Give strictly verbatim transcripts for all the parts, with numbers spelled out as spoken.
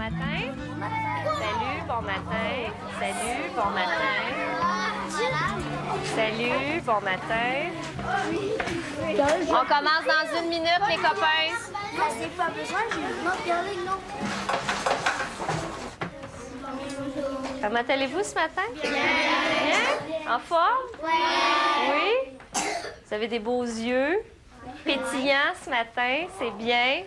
matin. Salut, bon matin. Salut, bon matin. Salut, bon matin. On commence dans une minute, les copains. C'est pas besoin, j'ai pas regardé, non. Comment allez-vous ce matin? Bien. Bien? En forme? Oui. Oui? Vous avez des beaux yeux. Pétillants ce matin, c'est bien.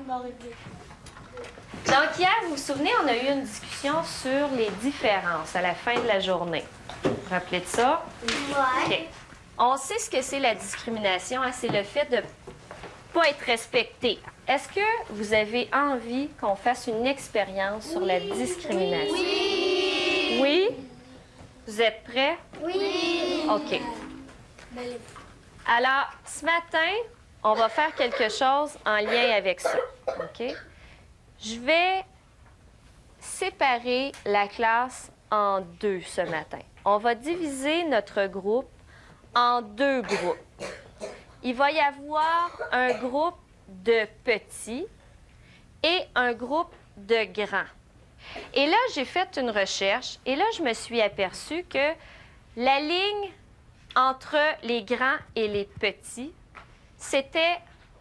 Donc hier, vous vous souvenez, on a eu une discussion sur les différences à la fin de la journée. Vous vous rappelez de ça? Oui. OK. On sait ce que c'est la discrimination, hein? C'est le fait de ne pas être respecté. Est-ce que vous avez envie qu'on fasse une expérience sur la discrimination? Oui. Oui? Vous êtes prêts? Oui. OK. Alors, ce matin, on va faire quelque chose en lien avec ça. OK? Je vais séparer la classe en deux ce matin. On va diviser notre groupe en deux groupes. Il va y avoir un groupe de petits et un groupe de grands. Et là, j'ai fait une recherche et là, je me suis aperçue que la ligne entre les grands et les petits, c'était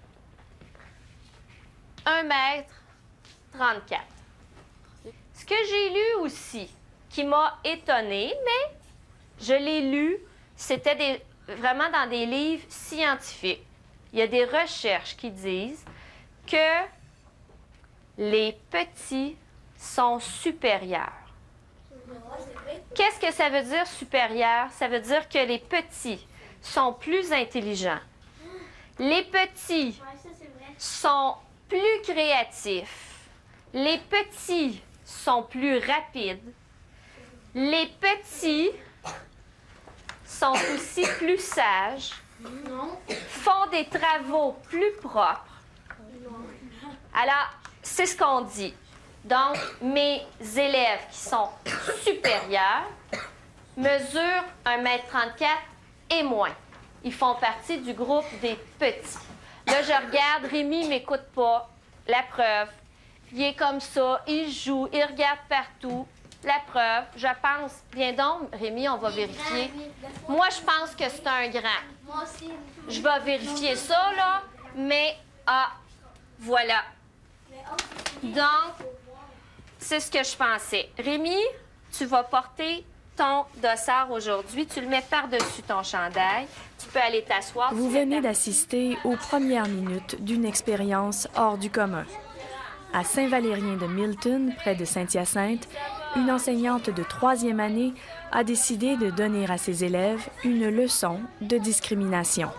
un mètre trente-quatre. Ce que j'ai lu aussi, qui m'a étonnée, mais je l'ai lu, c'était des, vraiment dans des livres scientifiques. Il y a des recherches qui disent que les petits sont supérieurs. Qu'est-ce que ça veut dire supérieur? Ça veut dire que les petits sont plus intelligents. Les petits sont plus créatifs. Les petits sont plus rapides. Les petits sont aussi plus sages. Font des travaux plus propres. Alors, c'est ce qu'on dit. Donc, mes élèves qui sont supérieurs mesurent un mètre trente-quatre et moins. Ils font partie du groupe des petits. Là, je regarde, Rémi ne m'écoute pas. La preuve, il est comme ça, il joue, il regarde partout. La preuve, je pense... Viens donc, Rémi, on va vérifier. Moi, je pense que c'est un grand. Moi aussi. Je vais vérifier ça, là, mais... Ah, voilà. Donc, c'est ce que je pensais. Rémi, tu vas porter ton dossard aujourd'hui. Tu le mets par-dessus ton chandail. Tu peux aller t'asseoir. Vous venez d'assister aux premières minutes d'une expérience hors du commun. À Saint-Valérien de Milton, près de Saint-Hyacinthe, une enseignante de troisième année a décidé de donner à ses élèves une leçon de discrimination.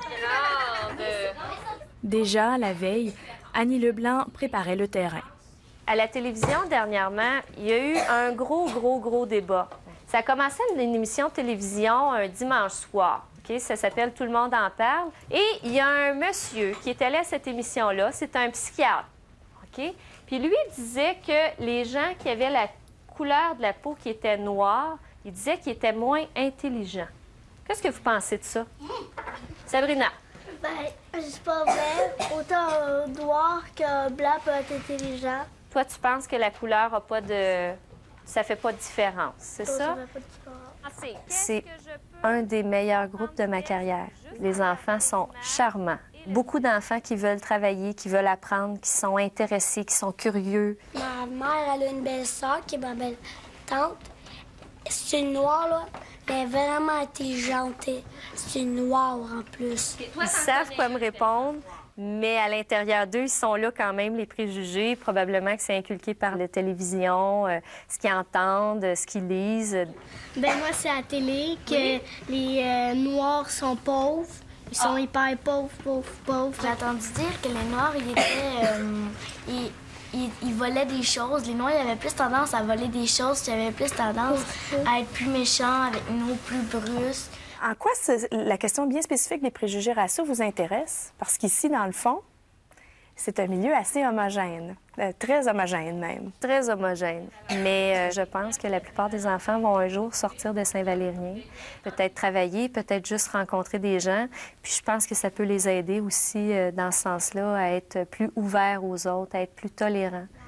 Déjà, la veille, Annie Leblanc préparait le terrain. À la télévision, dernièrement, il y a eu un gros, gros, gros débat. Ça a commencé une émission de télévision un dimanche soir. Okay? Ça s'appelle « Tout le monde en parle ». Et il y a un monsieur qui est allé à cette émission-là. C'est un psychiatre. Okay? Puis lui, il disait que les gens qui avaient la couleur de la peau qui était noire, il disait qu'ils étaient moins intelligents. Qu'est-ce que vous pensez de ça? Sabrina? Ben, c'est pas vrai. Autant euh, noir que blanc peut être intelligent. Toi, tu penses que la couleur a pas de... ça fait pas de différence, c'est Ça, ça? ça fait pas de différence. C'est un des meilleurs groupes de ma carrière. Les enfants sont charmants. Beaucoup d'enfants qui veulent travailler, qui veulent apprendre, qui sont intéressés, qui sont curieux. Ma mère, elle a une belle soeur qui est ma belle tante. C'est une noire, là. Elle est vraiment intelligente. C'est une noire en plus. Ils savent quoi me répondre, mais à l'intérieur d'eux, ils sont là quand même, les préjugés. Probablement que c'est inculqué par la télévision, euh, ce qu'ils entendent, ce qu'ils lisent. Ben moi, c'est à la télé que oui. les euh, Noirs sont pauvres. Ils sont ah. hyper pauvres, pauvres, pauvres. J'ai entendu dire que les Noirs, ils étaient... Euh, ils, ils, ils volaient des choses. Les Noirs, ils avaient plus tendance à voler des choses. Ils avaient plus tendance à être plus méchants, avec une eau plus brusque. En quoi la question bien spécifique des préjugés raciaux vous intéresse? Parce qu'ici, dans le fond, c'est un milieu assez homogène, euh, très homogène même. Très homogène. Mais euh, je pense que la plupart des enfants vont un jour sortir de Saint-Valérien, peut-être travailler, peut-être juste rencontrer des gens. Puis je pense que ça peut les aider aussi euh, dans ce sens-là à être plus ouverts aux autres, à être plus tolérants.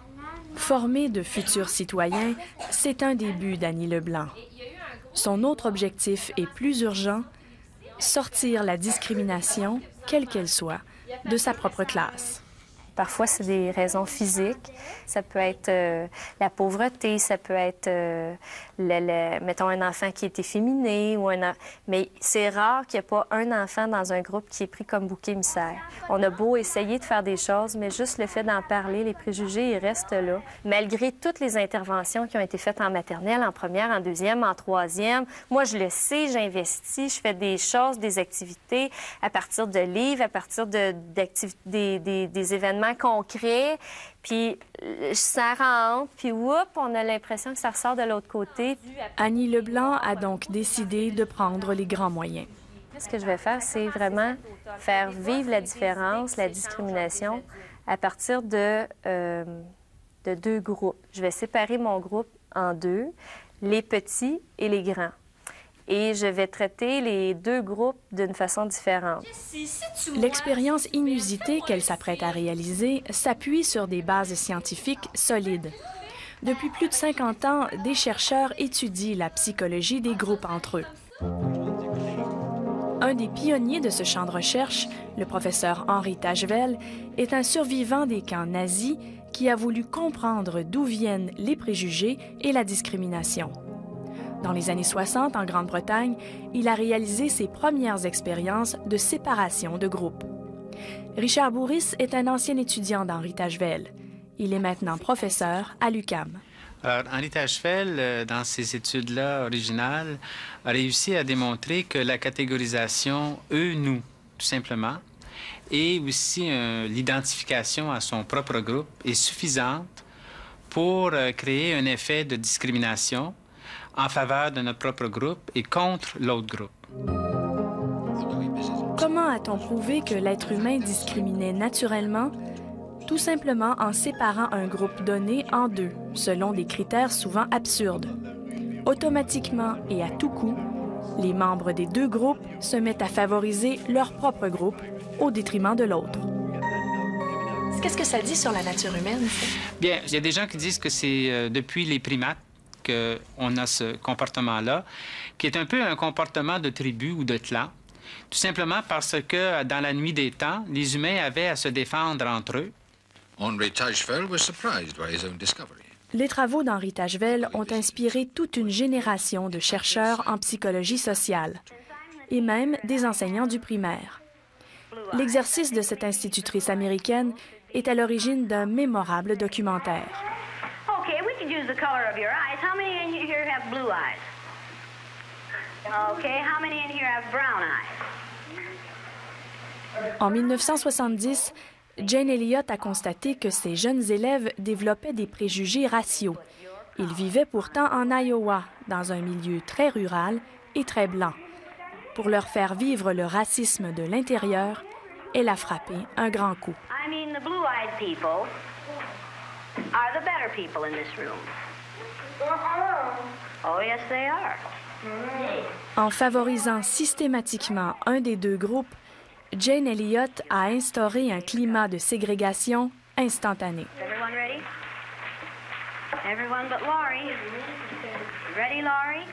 Former de futurs citoyens, c'est un des buts d'Annie Leblanc. Son autre objectif est plus urgent, sortir la discrimination, quelle qu'elle soit, de sa propre classe. Parfois, c'est des raisons physiques. Ça peut être euh, la pauvreté, ça peut être, euh, le, le, mettons, un enfant qui est efféminé. Ou un... Mais c'est rare qu'il n'y ait pas un enfant dans un groupe qui est pris comme bouc émissaire. On a beau essayer de faire des choses, mais juste le fait d'en parler, les préjugés, ils restent là. Malgré toutes les interventions qui ont été faites en maternelle, en première, en deuxième, en troisième, moi, je le sais, j'investis, je fais des choses, des activités à partir de livres, à partir de, des, des, des événements concret, puis ça rentre, puis whoop, on a l'impression que ça ressort de l'autre côté. Annie Leblanc a donc décidé de prendre les grands moyens. Ce que je vais faire, c'est vraiment faire vivre la différence, la discrimination, à partir de, euh, de deux groupes. Je vais séparer mon groupe en deux, les petits et les grands. Et je vais traiter les deux groupes d'une façon différente. L'expérience inusitée qu'elle s'apprête à réaliser s'appuie sur des bases scientifiques solides. Depuis plus de cinquante ans, des chercheurs étudient la psychologie des groupes entre eux. Un des pionniers de ce champ de recherche, le professeur Henri Tajvel, est un survivant des camps nazis qui a voulu comprendre d'où viennent les préjugés et la discrimination. Dans les années soixante, en Grande-Bretagne, il a réalisé ses premières expériences de séparation de groupes. Richard Bourris est un ancien étudiant d'Henri Tajvel. Il est maintenant professeur à l'U Q A M. Alors, Henri Tajvel, dans ses études-là originales, a réussi à démontrer que la catégorisation eux-nous, tout simplement, et aussi euh, l'identification à son propre groupe est suffisante pour euh, créer un effet de discrimination en faveur de notre propre groupe et contre l'autre groupe. Comment a-t-on prouvé que l'être humain discriminait naturellement? Tout simplement en séparant un groupe donné en deux, selon des critères souvent absurdes. Automatiquement et à tout coup, les membres des deux groupes se mettent à favoriser leur propre groupe au détriment de l'autre. Qu'est-ce que ça dit sur la nature humaine? Bien, il y a des gens qui disent que c'est euh, depuis les primates qu'on a ce comportement-là, qui est un peu un comportement de tribu ou de clan, tout simplement parce que, dans la nuit des temps, les humains avaient à se défendre entre eux. Henri Tajvel was surprised by his own discovery. Les travaux d'Henri Tajvel ont inspiré toute une génération de chercheurs en psychologie sociale et même des enseignants du primaire. L'exercice de cette institutrice américaine est à l'origine d'un mémorable documentaire. Okay, we could use the color of your eyes. How many in here have blue eyes? Okay, how many in here have brown eyes? En mille neuf cent soixante-dix, Jane Elliott a constaté que ses jeunes élèves développaient des préjugés raciaux. Ils vivaient pourtant en Iowa, dans un milieu très rural et très blanc. Pour leur faire vivre le racisme de l'intérieur, elle a frappé un grand coup. I mean, the blue-eyed people are the better people in this room. Oh, yes, they are. En favorisant systématiquement un des deux groupes, Jane Elliott a instauré un climat de ségrégation instantané. Everyone ready? Everyone but Laurie. Ready, Laurie?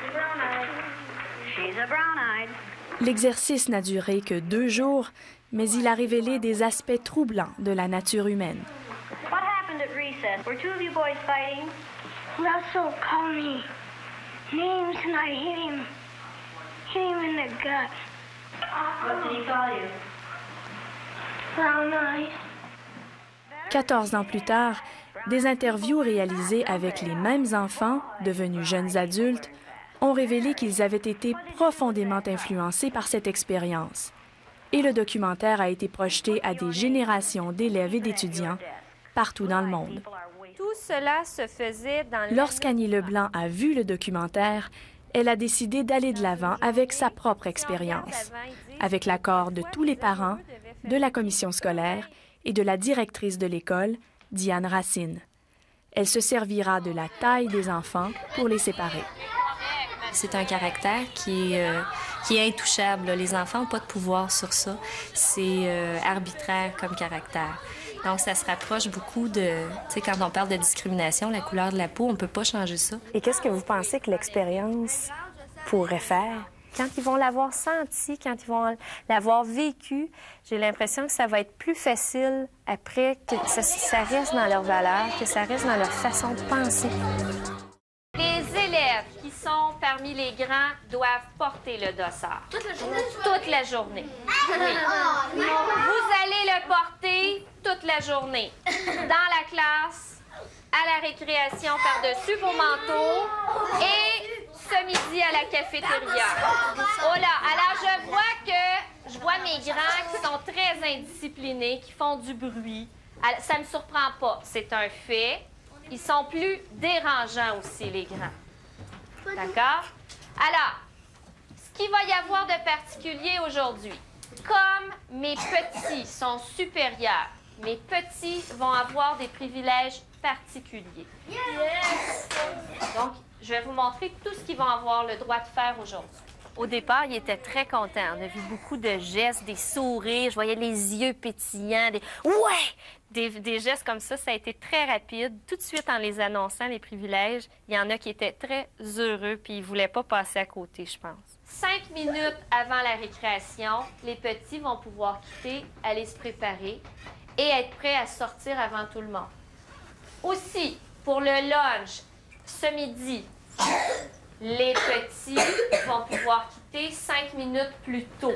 She's a brown-eyed. L'exercice n'a duré que deux jours, mais il a révélé des aspects troublants de la nature humaine. What happened at recess? Were two of you boys fighting? Russell called me names and I hit him. Hit him in the gut. What did he call you? Brown eyes. quatorze ans plus tard, des interviews réalisées avec les mêmes enfants, devenus jeunes adultes, ont révélé qu'ils avaient été profondément influencés par cette expérience. Et le documentaire a été projeté à des générations d'élèves et d'étudiants partout dans le monde. Tout cela se faisait dans... Lorsqu'Annie Leblanc a vu le documentaire, elle a décidé d'aller de l'avant avec sa propre expérience, avec l'accord de tous les parents, de la commission scolaire et de la directrice de l'école, Diane Racine. Elle se servira de la taille des enfants pour les séparer. C'est un caractère qui est, euh, qui est intouchable. Les enfants n'ont pas de pouvoir sur ça. C'est euh, arbitraire comme caractère. Donc, ça se rapproche beaucoup de... Tu sais, quand on parle de discrimination, la couleur de la peau, on ne peut pas changer ça. Et qu'est-ce que vous pensez que l'expérience pourrait faire? Quand ils vont l'avoir senti, quand ils vont l'avoir vécu, j'ai l'impression que ça va être plus facile après, que ça, ça reste dans leurs valeurs, que ça reste dans leur façon de penser. Les élèves qui sont parmi les grands doivent porter le dossard. Toute la journée? Toute la journée. Oui. Vous allez le porter toute la journée. Dans la classe, à la récréation par-dessus vos manteaux et ce midi à la cafétéria. Oh là, alors je vois que je vois mes grands qui sont très indisciplinés, qui font du bruit. Alors, ça me surprend pas, c'est un fait. Ils sont plus dérangeants aussi, les grands. D'accord? Alors, ce qu'il va y avoir de particulier aujourd'hui, comme mes petits sont supérieurs, mes petits vont avoir des privilèges particuliers. Yes! Donc, je vais vous montrer tout ce qu'ils vont avoir le droit de faire aujourd'hui. Au départ, ils étaient très contents. On a vu beaucoup de gestes, des sourires. Je voyais les yeux pétillants, des « ouais », des, des gestes comme ça. Ça a été très rapide. Tout de suite, en les annonçant, les privilèges, il y en a qui étaient très heureux puis ils ne voulaient pas passer à côté, je pense. Cinq minutes avant la récréation, les petits vont pouvoir quitter, aller se préparer et être prêts à sortir avant tout le monde. Aussi, pour le lunch, ce midi, les petits vont pouvoir quitter cinq minutes plus tôt.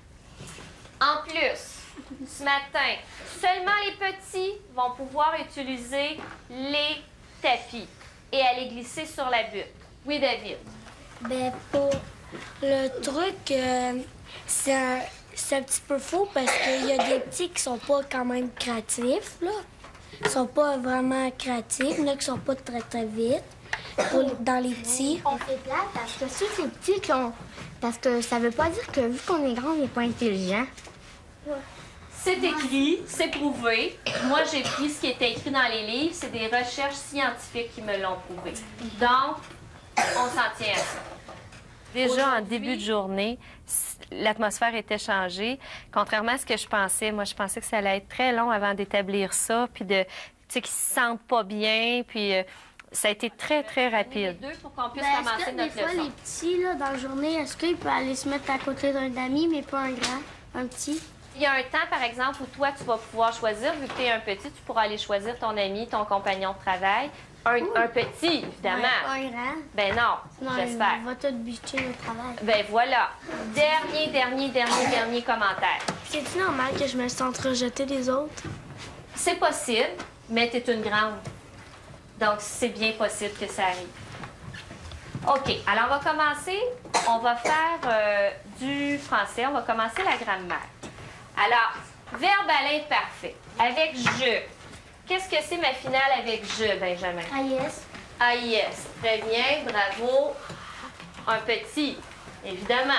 En plus, ce matin, seulement les petits vont pouvoir utiliser les tapis et aller glisser sur la butte. Oui, David? Ben pour le truc, euh, c'est un, c'est un petit peu faux parce qu'il y a des petits qui sont pas quand même créatifs, là. Ils sont pas vraiment créatifs, là, qui sont pas très, très vite. Pour, dans les petits. On fait plate parce que ceux qui sont petits, qui ont... parce que ça veut pas dire que vu qu'on est grand, on n'est pas intelligent. Ouais. C'est écrit, c'est prouvé. Moi, j'ai pris ce qui était écrit dans les livres. C'est des recherches scientifiques qui me l'ont prouvé. Donc, on s'en tient à ça. Déjà, en début de journée, l'atmosphère était changée. Contrairement à ce que je pensais, moi, je pensais que ça allait être très long avant d'établir ça, puis de, tu sais, qu'ils se sentent pas bien, puis... Euh, ça a été très, très rapide. Deux pour qu'on puisse ben, commencer que, notre des fois, leçon. Les petits, là, dans la journée, est-ce qu'ils peuvent aller se mettre à côté d'un ami, mais pas un grand, un petit? Il y a un temps, par exemple, où toi, tu vas pouvoir choisir, vu que tu es un petit, tu pourras aller choisir ton ami, ton compagnon de travail. Un, un petit, évidemment. Ouais, pas un grand. Ben non, non j'espère. On va tout bûcher le travail. Ben voilà. Dernier, dernier, dernier, dernier commentaire. C'est-tu normal que je me sente rejetée des autres? C'est possible, mais tu es une grande. Donc, c'est bien possible que ça arrive. OK. Alors, on va commencer. On va faire euh, du français. On va commencer la grammaire. Alors, verbe à l'imparfait. Avec je. Qu'est-ce que c'est ma finale avec je, Benjamin? A I S. A I S. Très bien. Bravo. Un petit, évidemment.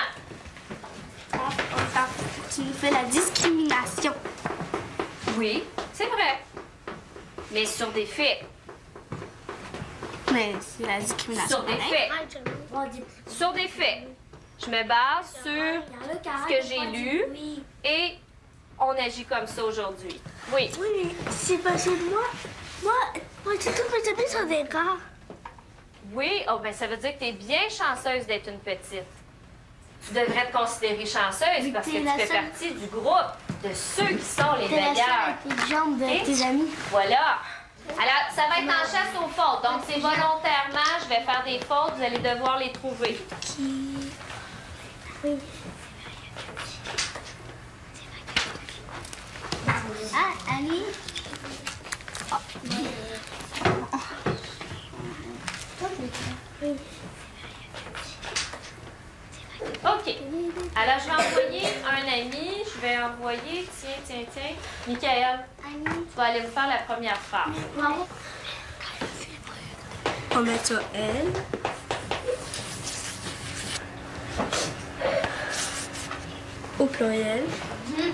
Tu nous fais la discrimination. Oui, c'est vrai. Mais sur des faits. Mais c'est la discrimination. Sur des faits. Sur des faits. Je me base sur ce que j'ai lu et on agit comme ça aujourd'hui. Oui. Oui, mais c'est parce que moi, moi, moi, j'ai tout mes amis sont des gars. Oui, oh, ben ça veut dire que tu es bien chanceuse d'être une petite. Tu devrais te considérer chanceuse parce que tu fais seule... partie du groupe de ceux qui sont les meilleurs. T'es la seule intelligente de tes amis. Voilà. Alors, ça va être en chasse aux fautes. Donc, c'est volontairement, je vais faire des fautes, vous allez devoir les trouver. Qui... Oui. Ah, Annie? Oh. OK. Alors, je vais envoyer un ami. Je vais envoyer, tiens, tiens, tiens, Michael. Tu vas aller me faire la première phrase. On met ça elle. Au pluriel. Mmh.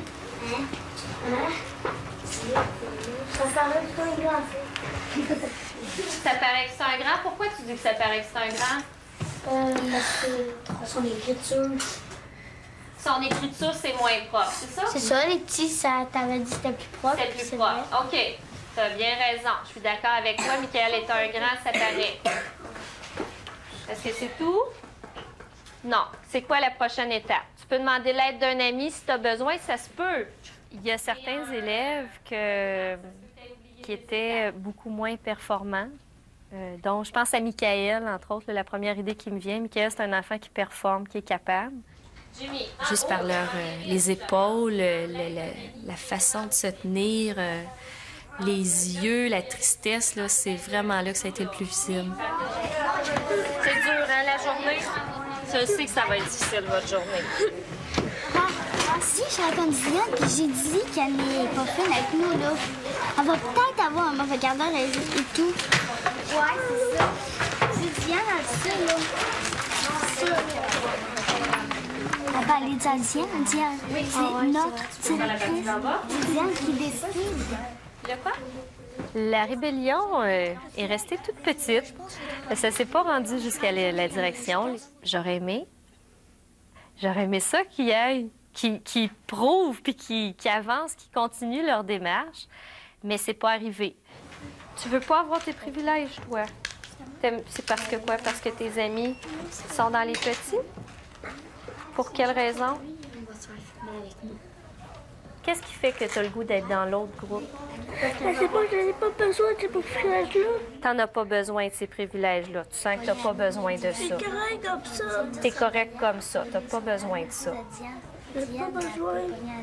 Ça paraît que c'est un grand. Ça paraît que c'est un grand. Pourquoi tu dis que ça paraît que c'est un grand? Euh, parce que son écriture. son écriture, c'est moins propre, c'est ça? C'est ça, les petits, ça t'avait dit que c'était plus propre. C'est plus propre. OK. Tu as bien raison. Je suis d'accord avec toi. Michael est un grand, ça paraît. Est-ce que c'est tout? Non. C'est quoi la prochaine étape? Tu peux demander l'aide d'un ami si tu as besoin, ça se peut. Il y a certains élèves que... qui étaient beaucoup moins performants. Euh, donc, je pense à Michael, entre autres, là, la première idée qui me vient. Michael, c'est un enfant qui performe, qui est capable. Jimmy. Juste par leur, euh, les épaules, le, le, la façon de se tenir, euh, les yeux, la tristesse, là, c'est vraiment là que ça a été le plus visible. C'est dur, hein, la journée? Je sais que ça va être difficile, votre journée. Ah, si, je suis comme Diane, puis j'ai dit qu'elle n'est pas fine avec nous, là. Elle va peut-être avoir un mauvais quart d'heure et tout. Ouais, c'est ça. C'est Diane, elle dit ça, là. C'est ça. Elle va aller dire à Diane, Diane. C'est notre directrice. C'est Diane qui décide. Le quoi? La rébellion euh, est restée toute petite. Ça s'est pas rendu jusqu'à la, la direction. J'aurais aimé. J'aurais aimé ça qu'ils aillent, qu'ils qu'ils prouvent, puis qu'ils qu'ils avancent, qu'ils continuent leur démarche. Mais c'est pas arrivé. Tu veux pas avoir tes privilèges, toi? C'est parce que quoi? Parce que tes amis sont dans les petits? Pour quelle raison? Qu'est-ce qui fait que tu as le goût d'être dans l'autre groupe? Je sais pas, je n'ai pas besoin de ces privilèges-là. T'en as pas besoin de ces privilèges-là. Tu sens que t'as pas besoin de ça. C'est correct comme ça. T'es correct comme ça. T'as pas besoin de ça. J'ai pas besoin.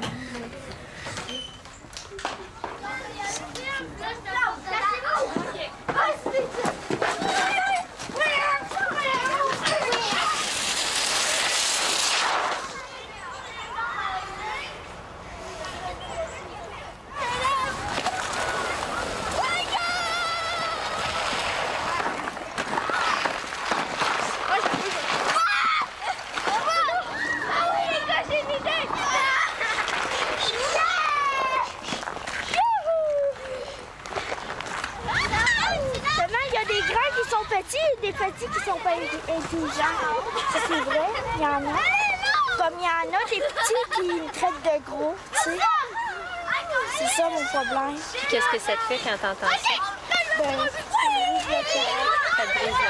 Des petits qui sont pas intelligents. Ça, c'est vrai, il y en a. Comme il y en a des petits qui me traitent de gros, tu sais. C'est ça mon problème. Puis qu'est-ce que ça te fait quand t'entends ça? Ben, ça me brise le cœur. Ça te brise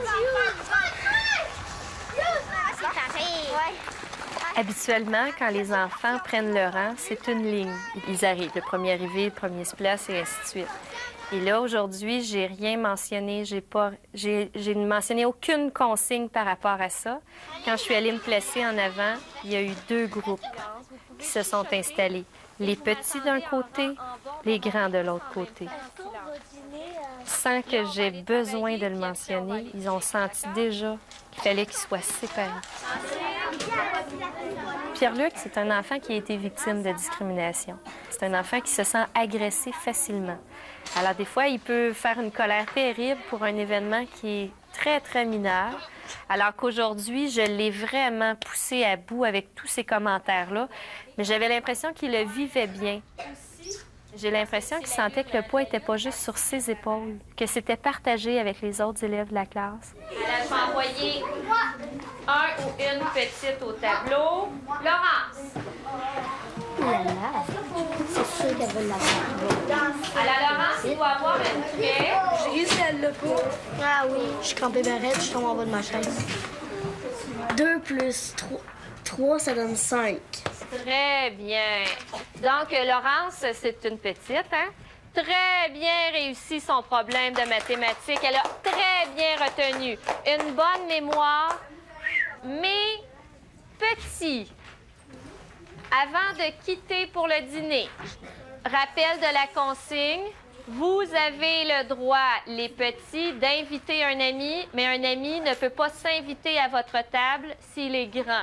le cœur. Habituellement, quand les enfants prennent leur rang, c'est une ligne. Ils arrivent, le premier arrivé, le premier se place, et ainsi de suite. Et là, aujourd'hui, j'ai rien mentionné, j'ai pas, j'ai, j'ai mentionné aucune consigne par rapport à ça. Quand je suis allée me placer en avant, il y a eu deux groupes qui se sont installés. Les petits d'un côté, les grands de l'autre côté. Sans que j'aie besoin de le mentionner, ils ont senti déjà qu'il fallait qu'ils soient séparés. Pierre-Luc, c'est un enfant qui a été victime de discrimination. C'est un enfant qui se sent agressé facilement. Alors, des fois, il peut faire une colère terrible pour un événement qui est très, très mineur. Alors qu'aujourd'hui, je l'ai vraiment poussé à bout avec tous ces commentaires-là. Mais j'avais l'impression qu'il le vivait bien. J'ai l'impression qu'il sentait que le poids n'était pas juste sur ses épaules, que c'était partagé avec les autres élèves de la classe. Alors, je vais envoyer un ou une petite au tableau. Laurence. Là, c'est sûr qu'elle va l'avoir. Alors, Laurence, il doit avoir une craie. J'ai réussi à le pas. Ah oui, je suis crampée barrette, je tombe en bas de ma chaise. deux plus trois, trois, ça donne cinq. Très bien. Donc, Laurence, c'est une petite, hein? Très bien réussi son problème de mathématiques. Elle a très bien retenu. Une bonne mémoire, mais petit. Avant de quitter pour le dîner, rappel de la consigne, vous avez le droit, les petits, d'inviter un ami, mais un ami ne peut pas s'inviter à votre table s'il est grand.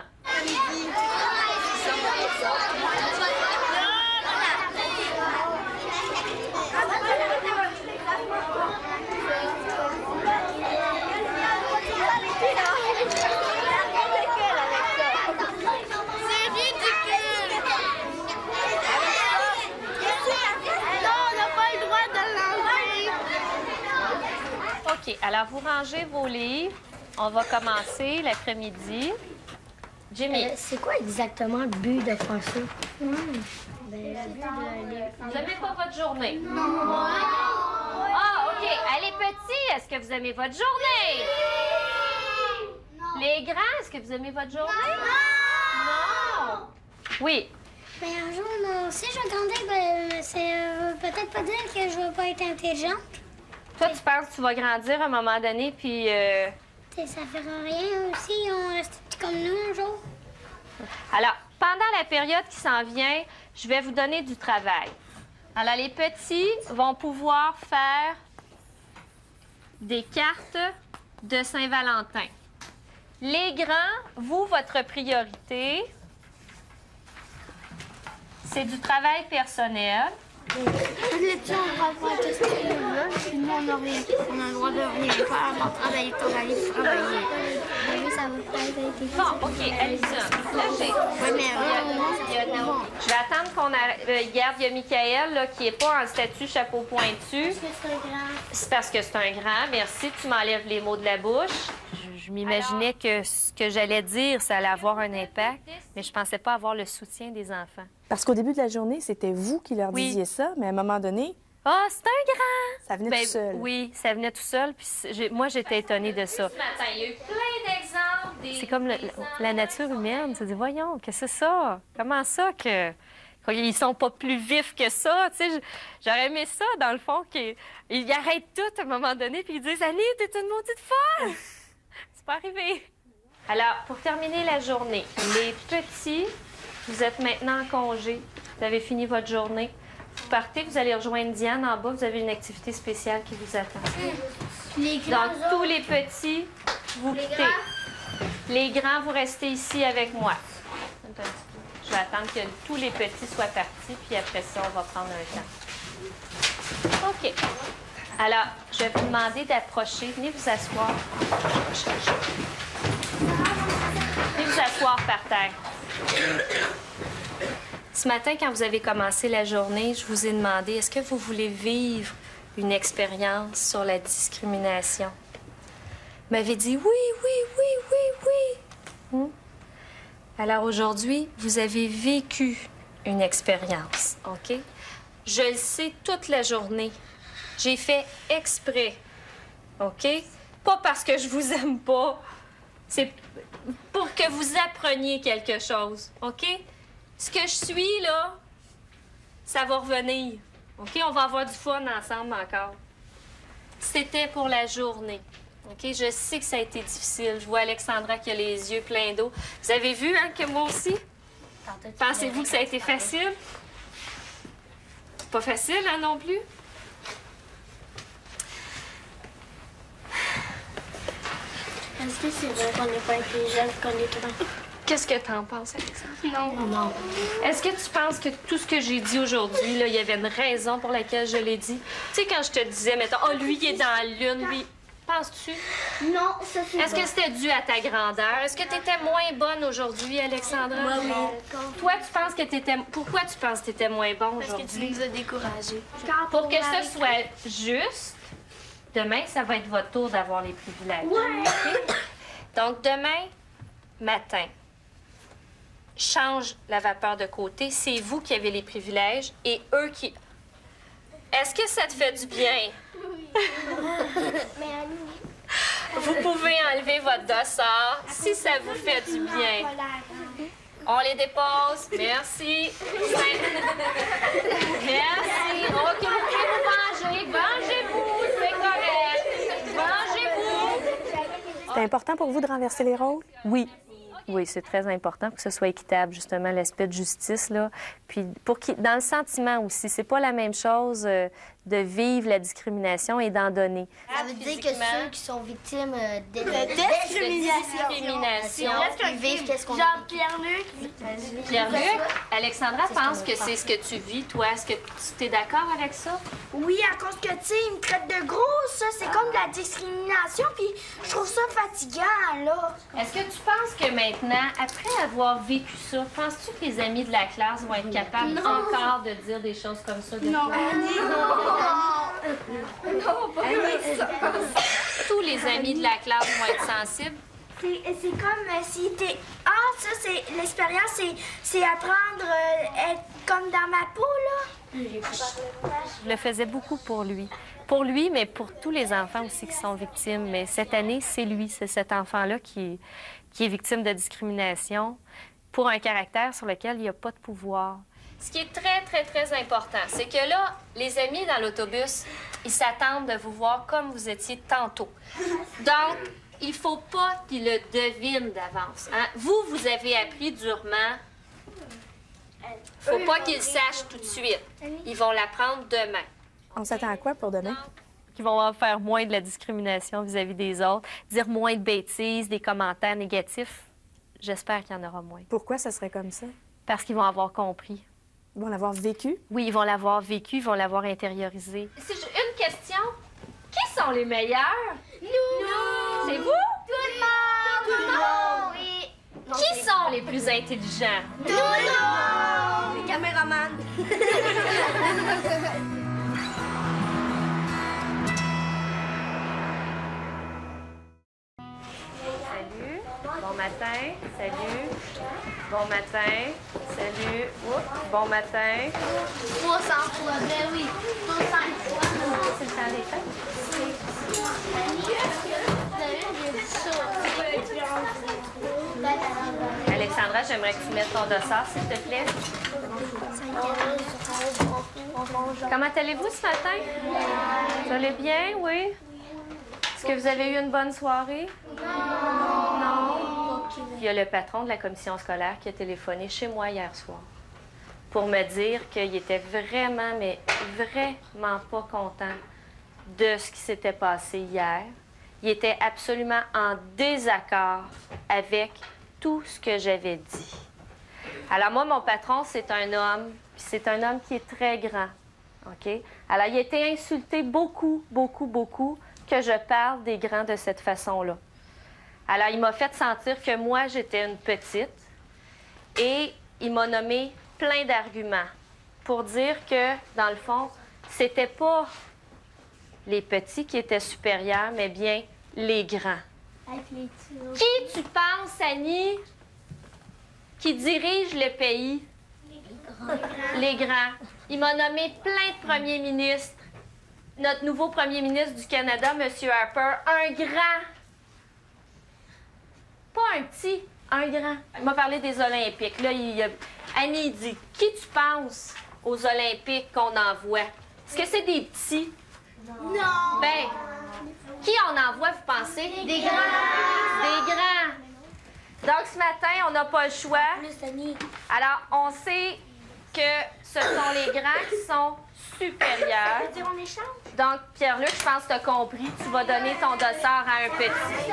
OK, alors vous rangez vos livres. On va commencer l'après-midi. Jimmy. Euh, c'est quoi exactement le but de faire ça? Mmh. Ben, le but de... Vous n'aimez pas votre journée? Non! Ah, OK. Allez, petits, est-ce que vous aimez votre journée? Non. Les grands, est-ce que vous aimez votre journée? Non! Non! Oui. Ben, un jour, moi aussi, je vais grandir, ben, c'est euh, peut-être pas dire que je vais pas être intelligente. Toi, tu penses que tu vas grandir à un moment donné, puis... Euh... T'sais, ça fera rien aussi, on reste petits comme nous un jour. Alors, pendant la période qui s'en vient, je vais vous donner du travail. Alors, les petits vont pouvoir faire des cartes de Saint-Valentin. Les grands, vous, votre priorité, c'est du travail personnel. Les petits, on va faire tout ce qu'ils veulent, puis nous, on a rien. On a le droit de rien faire, on va travailler, travailler, travailler. Oui, ça va peut-être être... Bon, OK, Alison, là, j'ai... Oui, mais... Il y a Naomi. Je vais attendre qu'on arrête. Euh, regarde, il y a Michael, là, qui n'est pas en statut chapeau pointu. Est-ce que c'est un grand? C'est parce que c'est un grand. Merci, tu m'enlèves les mots de la bouche. Je, je m'imaginais que ce que j'allais dire, ça allait avoir un impact, mais je pensais pas avoir le soutien des enfants. Parce qu'au début de la journée, c'était vous qui leur Oui. disiez ça, mais à un moment donné, Ah, c'est un grand! ça venait Ben, tout seul. Oui, ça venait tout seul. Puis c'est- j'ai- moi, j'étais étonnée de ça. Ce matin, il y a eu plein d'exemples. Des... C'est comme le- la nature humaine. Tu dis, voyons, que c'est ça? Comment ça que ils sont pas plus vifs que ça? Tu sais, j- j'aurais aimé ça, dans le fond, qu'ils ils arrêtent tout à un moment donné puis ils disent, Annie, t'es une maudite folle! C'est pas arrivé. Alors, pour terminer la journée, les petits, vous êtes maintenant en congé. Vous avez fini votre journée. Vous partez, vous allez rejoindre Diane en bas. Vous avez une activité spéciale qui vous attend. Les Donc, tous les petits, vous quittez. Les grands, vous restez ici avec moi. Je vais attendre que tous les petits soient partis, puis après ça, on va prendre un temps. OK. Alors, je vais vous demander d'approcher. Venez vous asseoir. Venez vous asseoir par terre. Ce matin, quand vous avez commencé la journée, je vous ai demandé, est-ce que vous voulez vivre une expérience sur la discrimination? Vous m'avez dit oui, oui, oui, oui, oui. Hmm? Alors aujourd'hui, vous avez vécu une expérience, OK? Je le sais toute la journée. J'ai fait exprès, OK? Pas parce que je vous aime pas. C'est pour que vous appreniez quelque chose, OK? Ce que je suis, là, ça va revenir. OK? On va avoir du fun ensemble encore. C'était pour la journée. OK? Je sais que ça a été difficile. Je vois Alexandra qui a les yeux pleins d'eau. Vous avez vu, hein, que moi aussi? Pensez-vous que ça a été facile? Pas facile, hein, non plus? Est-ce que c'est vrai qu'on n'est pas intelligent, qu'on est grand? Qu'est-ce que t'en penses, Alexandra? Non. Non. Est-ce que tu penses que tout ce que j'ai dit aujourd'hui, là, il y avait une raison pour laquelle je l'ai dit? Tu sais, quand je te disais, mettons, oh, lui, il est dans la lune, lui. Penses-tu? Non, ça c'est Est-ce que c'était dû à ta grandeur? Est-ce que tu étais moins bonne aujourd'hui, Alexandra? Moi, oui. Toi, tu penses que tu étais. Pourquoi tu penses que tu étais moins bon Parce que tu aujourd'hui? nous as découragés. Pour que ce soit juste, demain, ça va être votre tour d'avoir les privilèges. OK? Donc, demain matin, change la vapeur de côté. C'est vous qui avez les privilèges et eux qui. Est-ce que ça te fait du bien? Vous pouvez enlever votre dossard si ça vous fait du bien. On les dépose. Merci. Merci. OK, vous pouvez vous venger. Vengez-vous, c'est correct. Vengez-vous. C'est important pour vous de renverser les rôles? Oui. Oui, c'est très important pour que ce soit équitable, justement, l'aspect de justice, là. Puis, pour qu'il... dans le sentiment aussi, c'est pas la même chose euh, de vivre la discrimination et d'en donner. Ça veut dire que ceux qui sont victimes euh, de, de, De discrimination. discrimination, ils vivent qu'est-ce qu'on vit. Genre Pierre-Luc. Pierre-Luc, Alexandra pense que c'est ce que tu vis, toi. Est-ce que tu es d'accord avec ça? Oui, à cause que, tu sais, ils me traitent de gros, ça, c'est comme de la discrimination, puis je trouve ça fatigant, là. Est-ce que tu penses que maintenant, après avoir vécu ça, penses-tu que les amis de la classe vont être capables encore de dire des choses comme ça de toi? Non, pas comme ça. Tous les amis de la classe vont être sensibles. C'est c'est comme euh, s'ils étaient... Ah, ça, c'est l'expérience, c'est, c'est apprendre à être comme dans ma peau, là. Je le faisais beaucoup pour lui. Pour lui, mais pour tous les enfants aussi qui sont victimes. Mais cette année, c'est lui, c'est cet enfant-là qui est, qui est victime de discrimination pour un caractère sur lequel il n'y a pas de pouvoir. Ce qui est très, très, très important, c'est que là, les amis dans l'autobus, ils s'attendent de vous voir comme vous étiez tantôt. Donc, il ne faut pas qu'ils le devinent d'avance. Hein? Vous, vous avez appris durement. Il ne faut pas qu'ils le sachent tout de suite. Ils vont l'apprendre demain. On s'attend à quoi pour demain? Qu'ils vont faire moins de la discrimination vis-à-vis des autres, dire moins de bêtises, des commentaires négatifs. J'espère qu'il y en aura moins. Pourquoi ça serait comme ça? Parce qu'ils vont avoir compris. Ils vont l'avoir vécu? Oui, ils vont l'avoir vécu, ils vont l'avoir intériorisé. C'est une question. Qui sont les meilleurs? Nous! Nous! C'est vous? Tout le monde! Tout le monde! Oui. Non, qui sont les plus intelligents? Tout le monde! Les caméramans! Salut. Bon matin. Salut. Bon matin. Salut. Oups. Bon matin. trois cents fois, ben oui. trois cents fois. C'est le temps des fêtes? Alexandra, j'aimerais que tu mettes ton dossard, s'il te plaît. Comment allez-vous ce matin? Vous allez bien, oui? Est-ce que vous avez eu une bonne soirée? Non. Non? Il y a le patron de la commission scolaire qui a téléphoné chez moi hier soir pour me dire qu'il était vraiment, mais vraiment pas content de ce qui s'était passé hier. Il était absolument en désaccord avec tout ce que j'avais dit. Alors moi, mon patron, c'est un homme, puis c'est un homme qui est très grand, OK? Alors, il a été insulté beaucoup, beaucoup, beaucoup que je parle des grands de cette façon-là. Alors, il m'a fait sentir que moi, j'étais une petite et il m'a nommé plein d'arguments pour dire que, dans le fond, c'était pas les petits qui étaient supérieurs, mais bien les grands. Qui tu penses, Annie, qui dirige le pays? Les grands. Les grands. Il m'a nommé plein de premiers ministres. Notre nouveau premier ministre du Canada, M. Harper, un grand. Pas un petit, un grand. Il m'a parlé des Olympiques. Là, il a... Annie dit, qui tu penses aux Olympiques qu'on envoie? Est-ce que c'est des petits? Non. Ben, qui on envoie, vous pensez? Des grands. Des grands. Donc, ce matin, on n'a pas le choix. Alors, on sait que ce sont les grands qui sont supérieurs. Donc, Pierre-Luc, je pense que tu as compris. Tu vas donner ton dossard à un petit.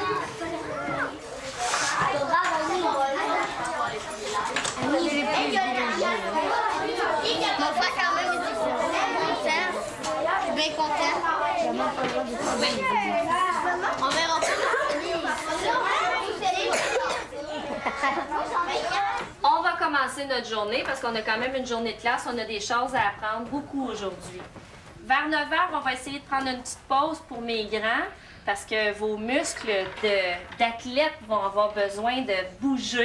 Mon frère, quand même, il dit je suis bien content. On verra pas. On va commencer notre journée parce qu'on a quand même une journée de classe. On a des choses à apprendre beaucoup aujourd'hui. Vers neuf heures, on va essayer de prendre une petite pause pour mes grands parce que vos muscles de- d'athlète vont avoir besoin de bouger.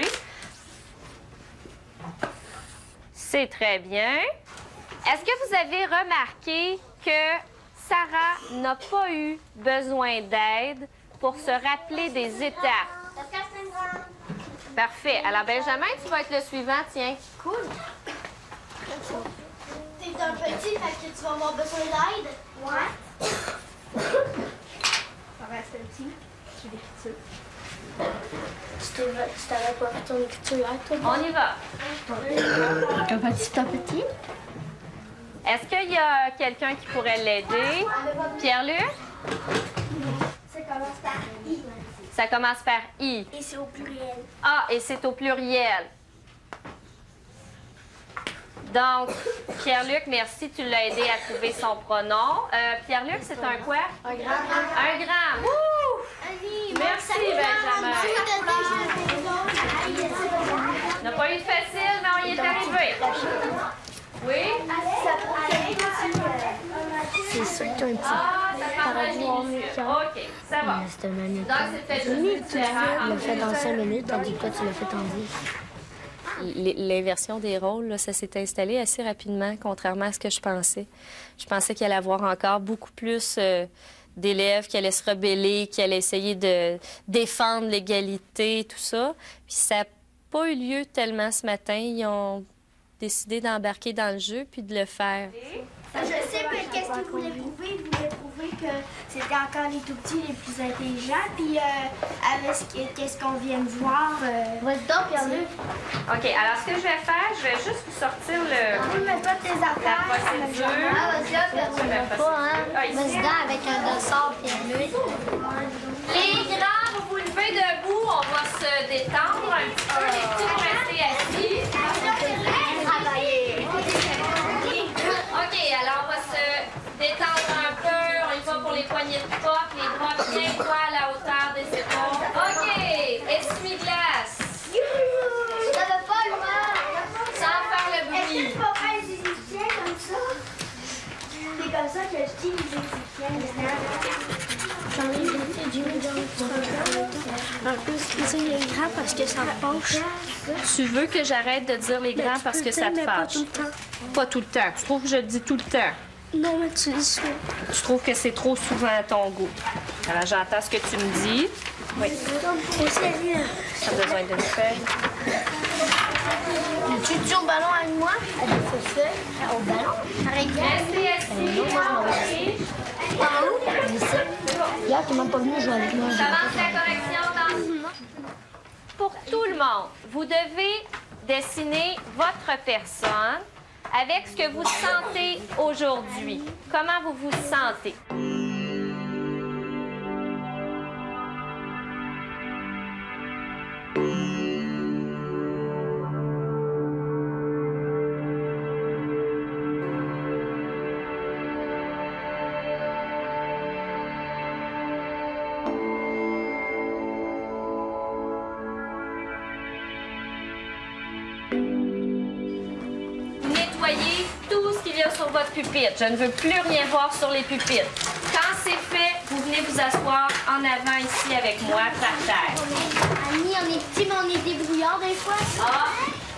C'est très bien. Est-ce que vous avez remarqué que Sarah n'a pas eu besoin d'aide pour se rappeler des étapes? Parfait. Alors, Benjamin, tu vas être le suivant, tiens. Cool. T'es un petit, fait que tu vas avoir besoin d'aide? Ouais. Ça reste petit. J'ai l'écriture. Tu t'avais pas fait ton écriture hier, toi? On y va. T'es un petit, t'es un petit? Est-ce qu'il y a quelqu'un qui pourrait l'aider? Pierre-Luc? Ça commence par I. Ça commence par I. Et c'est au pluriel. Ah, et c'est au pluriel. Donc, Pierre-Luc, merci, tu l'as aidé à trouver son pronom. Euh, Pierre-Luc, c'est un quoi? Un grand. Un grand. Wouh! Merci, Benjamin. On n'a pas eu de facile, mais on y est arrivé. Oui? C'est sûr que tu as un petit. Ah, ça aurait dû voir mieux que ça. OK, ça va. C'était magnifique. Donc, c'était juste différent. Tu l'as fait dans cinq minutes, tandis que toi, tu l'as fait en dix. L'inversion des rôles, là, ça s'est installé assez rapidement, contrairement à ce que je pensais. Je pensais qu'il allait y avoir encore beaucoup plus euh, d'élèves qui allaient se rebeller, qui allaient essayer de défendre l'égalité, tout ça. Puis ça n'a pas eu lieu tellement ce matin. Ils ont décidé d'embarquer dans le jeu puis de le faire. Je sais mais qu'est-ce qu'ils voulaient prouver. Ils voulaient prouver que c'était encore les tout-petits les plus intelligents. Puis euh, avec ce qu'on vient de voir... Euh... Vas-y donc, Pierre-Luc. OK, alors ce que je vais faire, je vais juste vous sortir le... Oui, mais toi, tes affaires... La procédure. Ah, vas-y, Pierre-Luc. Pas, hein? Ah, ici, Vas-y donc avec un dossard, Pierre-Luc. Les grands, vous vous levez debout, on va se détendre un petit peu. Les petits vont rester assis. OK, alors on va se détendre un peu. On y va pour les poignées de porte, les bras bien droits à la hauteur des épaules. OK, essuie-glace. Ça va pas, moi. Sans faire le bruit. Est-ce que tu vas faire des égyptiens comme ça? C'est comme ça que je dis les égyptiens. J'en ai goûté du en plus, c'est les grands parce que ça penche. Tu veux que j'arrête de dire les grands parce que ça te fâche? Pas tout le temps. Pas tout le temps. Tu trouves que je le dis tout le temps? Non, mais tu dis souvent. Tu trouves que c'est trop souvent à ton goût. Alors, j'entends ce que tu me dis. Oui. Tu as besoin d'une feuille. Tu joues au ballon avec moi? Au ballon? Restez assis. Là, tu m'as pas venu jouer avec moi. J'avance la correction dans... Pour tout le monde, vous devez dessiner votre personne avec ce que vous sentez aujourd'hui. Comment vous vous sentez? Nettoyez tout ce qu'il y a sur votre pupitre. Je ne veux plus rien voir sur les pupitres. Quand c'est fait, vous venez vous asseoir en avant ici avec moi, par terre. Annie, on est petits, mais on est débrouillards des fois. Ah.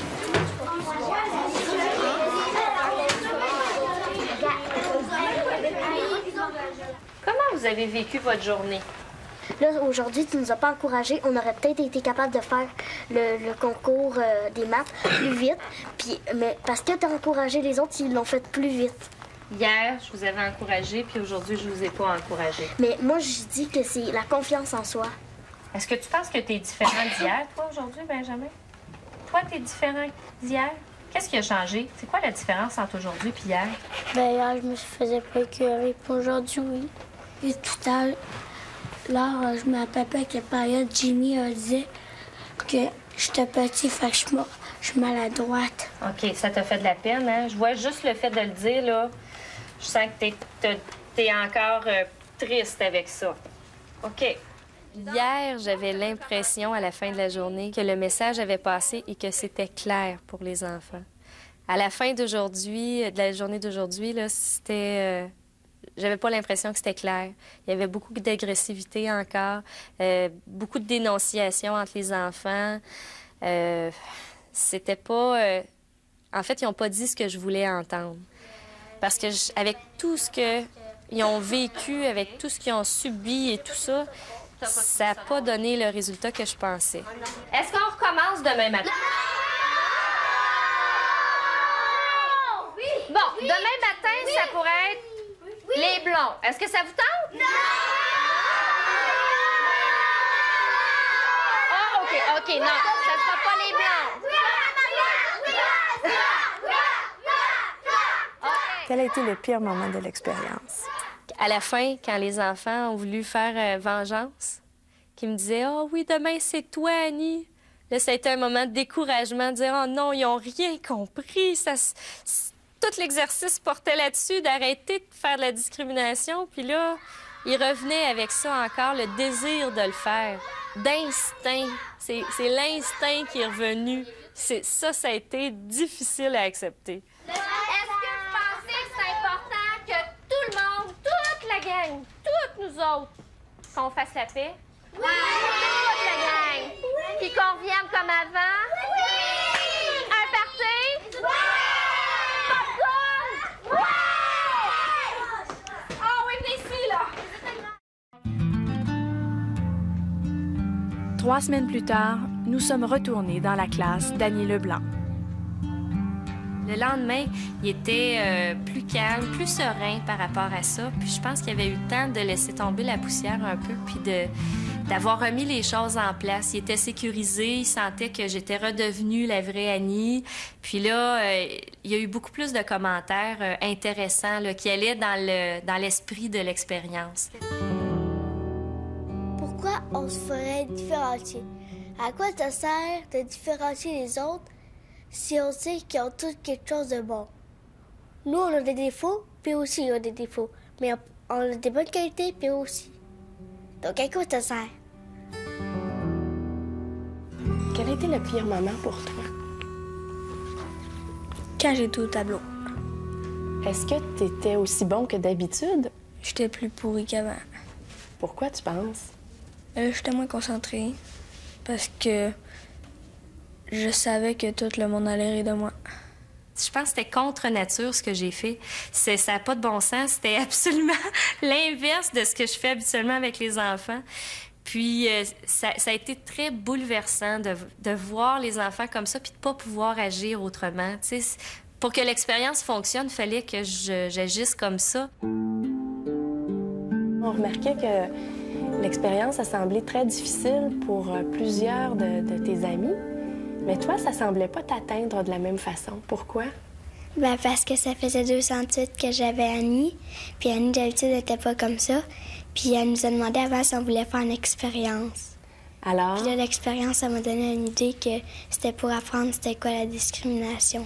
Comment vous avez vécu votre journée? Là, aujourd'hui, tu nous as pas encouragés. On aurait peut-être été capable de faire le, le concours euh, des maths plus vite. Puis, mais parce que tu as encouragé les autres, ils l'ont fait plus vite. Hier, je vous avais encouragé, puis aujourd'hui, je vous ai pas encouragé. Mais moi, je dis que c'est la confiance en soi. Est-ce que tu penses que tu es différent d'hier, toi, aujourd'hui, Benjamin? Toi, tu es différent d'hier? Qu'est-ce qui a changé? C'est quoi la différence entre aujourd'hui et hier? Ben, hier, je me faisais pas écœurer. Puis aujourd'hui, oui. Et tout à l'heure, je me rappelle pas quelle période Jimmy a dit que j'étais petit, fait que je suis- je suis maladroite. OK, ça t'a fait de la peine, hein? Je vois juste le fait de le dire, là. Je sens que t'es, t'es- t'es encore euh, triste avec ça. OK. Hier, j'avais l'impression, à la fin de la journée, que le message avait passé et que c'était clair pour les enfants. À la fin d'aujourd'hui, de la journée d'aujourd'hui, là, c'était... euh, J'avais pas l'impression que c'était clair. Il y avait beaucoup d'agressivité encore, euh, beaucoup de dénonciation entre les enfants. Euh, c'était pas... euh, En fait, ils n'ont pas dit ce que je voulais entendre. Parce que je- avec tout ce qu'ils ont vécu, avec tout ce qu'ils ont subi et tout ça, ça n'a pas donné le résultat que je pensais. Est-ce qu'on recommence demain matin? Bon, demain matin, ça pourrait être les blonds. Est-ce que ça vous tente? Non! Ah, OK, OK, non, ça ne sera pas les blancs. Quel a été le pire moment de l'expérience? À la fin, quand les enfants ont voulu faire euh, vengeance, qui me disaient « Oh oui, demain, c'est toi, Annie. » Là, ça a été un moment de découragement, de dire « Oh non, ils n'ont rien compris. Ça, s- s- tout l'exercice portait là-dessus, d'arrêter de faire de la discrimination. » Puis là, ils revenaient avec ça encore, le désir de le faire, d'instinct. C'est c'est l'instinct qui est revenu. C'est- Ça, ça a été difficile à accepter. Est-ce que vous pensez que c'est important que tout le monde, toute la gang, toute autres, qu'on fasse la paix? Oui! Toute la gang! Oui! Puis qu'on revienne comme avant? Oui! Un party? Oui! Popcorn? Oui! Oh, oui, venez ici, là! Trois semaines plus tard, nous sommes retournés dans la classe d'Annie Leblanc. Le lendemain, il était euh, plus calme, plus serein par rapport à ça. Puis je pense qu'il avait eu le temps de laisser tomber la poussière un peu, puis de, d'avoir remis les choses en place. Il était sécurisé, il sentait que j'étais redevenue la vraie Annie. Puis là, euh, il y a eu beaucoup plus de commentaires euh, intéressants là, qui allaient dans, le, dans l'esprit de l'expérience. Pourquoi on se ferait différencier? À quoi ça sert de différencier les autres si on sait qu'ils ont tous quelque chose de bon? Nous, on a des défauts, puis aussi ils ont des défauts. Mais on a des bonnes qualités, puis aussi. Donc, à quoi ça sert? Quel a été le pire moment pour toi? Quand j'étais au tableau. Est-ce que tu étais aussi bon que d'habitude? J'étais plus pourri qu'avant. Pourquoi tu penses? Euh, j'étais moins concentrée parce que je savais que tout le monde allait rire de moi. Je pense que c'était contre nature ce que j'ai fait. C'est, ça n'a pas de bon sens. C'était absolument l'inverse de ce que je fais habituellement avec les enfants. Puis euh, ça, ça a été très bouleversant de, de voir les enfants comme ça puis de ne pas pouvoir agir autrement. Tu sais, pour que l'expérience fonctionne, il fallait que je, j'agisse comme ça. On remarquait que l'expérience a semblé très difficile pour plusieurs de, de tes amis. Mais toi, ça semblait pas t'atteindre de la même façon. Pourquoi? Ben parce que ça faisait deux cent huit que j'avais Annie. Puis Annie, d'habitude, n'était pas comme ça. Puis elle nous a demandé avant si on voulait faire une expérience. Alors? Puis là, l'expérience, ça m'a donné une idée que c'était pour apprendre c'était quoi la discrimination.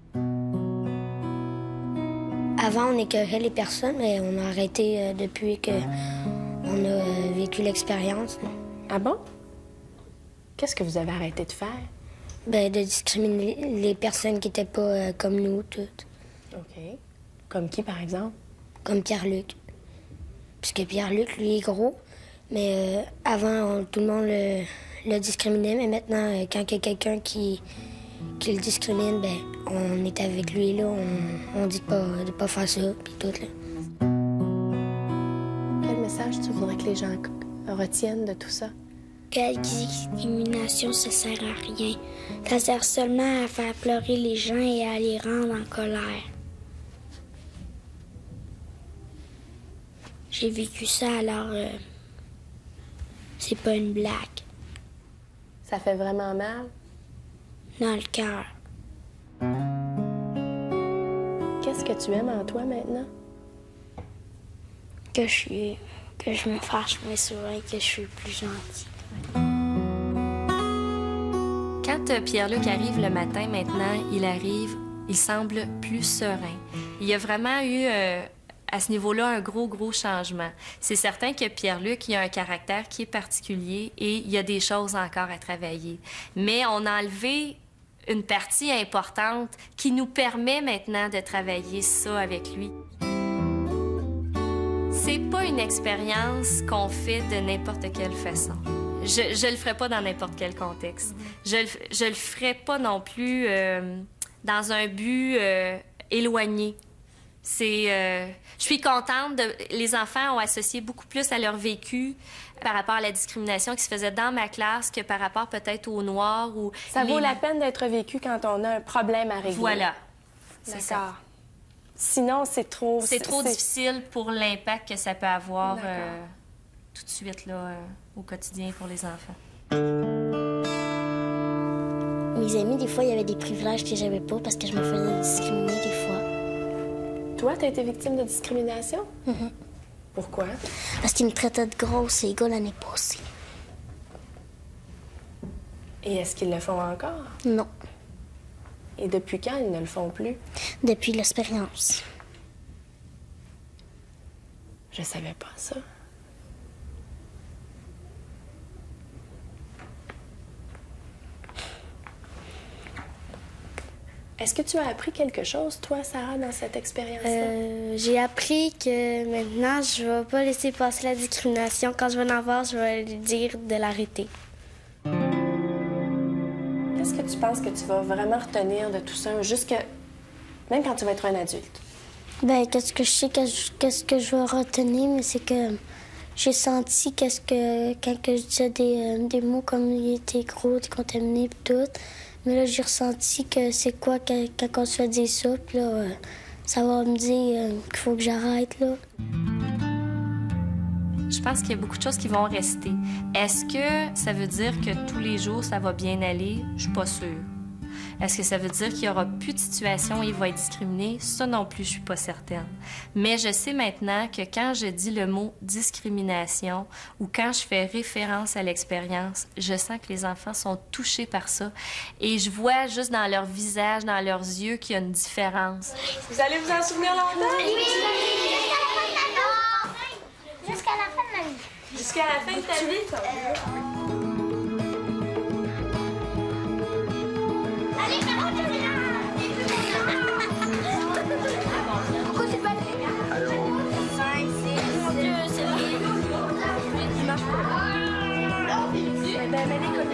Avant, on écœurait les personnes, mais on a arrêté euh, depuis qu'on a euh, vécu l'expérience. Ah bon? Qu'est-ce que vous avez arrêté de faire? Ben, de discriminer les personnes qui n'étaient pas euh, comme nous, toutes. OK. Comme qui, par exemple? Comme Pierre-Luc. Puisque Pierre-Luc, lui, est gros. Mais euh, avant, on- tout le monde le, le discriminait. Mais maintenant, euh, quand il y a quelqu'un qui, qui le discrimine, ben, on est avec lui, là. On, on dit pas, de pas faire ça, puis tout, là. Quel message tu voudrais que les gens retiennent de tout ça? Que la discrimination, ça sert à rien. Ça sert seulement à faire pleurer les gens et à les rendre en colère. J'ai vécu ça, alors euh, c'est pas une blague. Ça fait vraiment mal? Dans le cœur. Qu'est-ce que tu aimes en toi maintenant? Que je suis... que je me fâche moins souvent et que je suis plus gentille. Quand euh, Pierre-Luc arrive le matin, maintenant, il arrive, il semble plus serein. Il y a vraiment eu, euh, à ce niveau-là, un gros, gros changement. C'est certain que Pierre-Luc, il a un caractère qui est particulier et il y a des choses encore à travailler. Mais on a enlevé une partie importante qui nous permet maintenant de travailler ça avec lui. C'est pas une expérience qu'on fait de n'importe quelle façon. Je, je le ferai pas dans n'importe quel contexte. Je, le- je le ferai pas non plus euh, dans un but euh, éloigné. C'est, euh, je suis contente. De, les enfants ont associé beaucoup plus à leur vécu par rapport à la discrimination qui se faisait dans ma classe que par rapport peut-être aux Noirs ou... Ça vaut les- la peine d'être vécu quand on a un problème à régler. Voilà. C'est ça. D'accord. Sinon, c'est trop... C'est trop difficile pour l'impact que ça peut avoir D'accord. euh, tout de suite là, euh, au quotidien pour les enfants. Mes amis, des fois, il y avait des privilèges que j'avais pas parce que je me faisais discriminer des fois. Toi, t'as été victime de discrimination? Mhm. Pourquoi? Parce qu'ils me traitaient de grosse et gars l'année passée. Et est-ce qu'ils le font encore? Non, Et depuis quand ils ne le font plus? depuis l'expérience. Je savais pas ça. Est-ce que tu as appris quelque chose, toi, Sarah, dans cette expérience-là? Euh, j'ai appris que maintenant, je ne vais pas laisser passer la discrimination. Quand je vais en voir, je vais lui dire de l'arrêter. Qu'est-ce que tu penses que tu vas vraiment retenir de tout ça, jusqu'à même quand tu vas être un adulte? Ben, qu'est-ce que je sais, qu'est-ce que je vais retenir, mais c'est que j'ai senti qu'est-ce que quand que je disais des, euh, des mots comme il était gros, décontaminé et tout. Mais là, j'ai ressenti que c'est quoi quand, quand on se fait dire ça, puis là, euh, ça va me dire euh, qu'il faut que j'arrête, là. Je pense qu'il y a beaucoup de choses qui vont rester. Est-ce que ça veut dire que tous les jours, ça va bien aller? Je suis pas sûre. Est-ce que ça veut dire qu'il n'y aura plus de situation où il va être discriminé? Ça non plus, je suis pas certaine. Mais je sais maintenant que quand je dis le mot discrimination ou quand je fais référence à l'expérience, je sens que les enfants sont touchés par ça. Et je vois juste dans leur visage, dans leurs yeux, qu'il y a une différence. Vous allez vous en souvenir longtemps? Oui! Jusqu'à la fin de ma vie. Jusqu'à la fin de ta vie? Allez, fais mon Dieu, là! Pourquoi c'est pas cinq, six, mon Dieu, c'est là. Il marche pas. Eh ben, mais l'école.